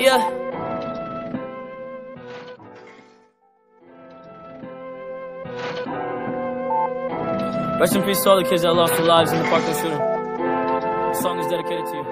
Yeah. Rest in peace to all the kids that lost their lives in the Parkland shooting. This song is dedicated to you.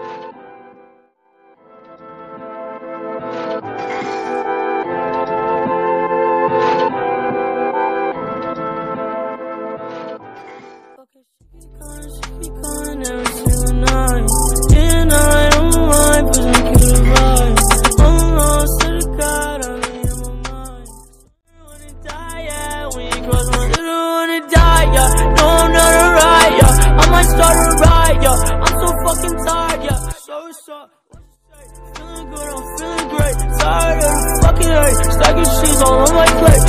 She be calling every single night. And I don't mind, but I can't survive. I'm lost to the God, I'm in my mind. I wanna die, yeah, when you cross my line, I wanna die, yeah. No, I'm not a riot, yeah. I might start a riot, yeah. I'm so fucking tired, yeah. So it's up, feeling good, I'm feeling great. Tired of the fucking hate, stacking cheese all on my plate.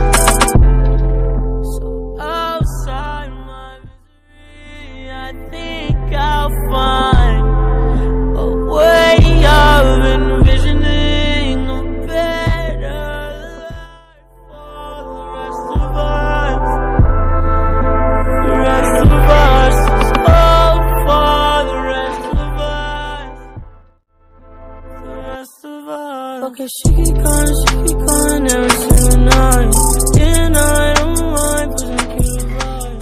I'll find a way of envisioning a better life for the rest of us. The rest of us, oh, for the rest of us. The rest of us. Okay, she keep calling every single night. And I don't mind, but I can't survive.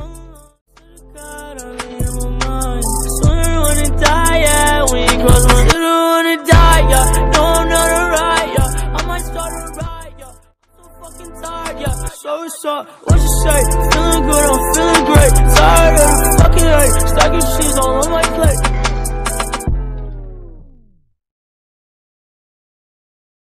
Cross my line, I wanna die, yeah. No, I'm not a riot, yeah. I might start a riot, yeah. I'm so fucking tired, yeah. So it's up, what you say? Feeling good, I'm feeling great. Tired of the fucking hate, stacking cheese all on my plate.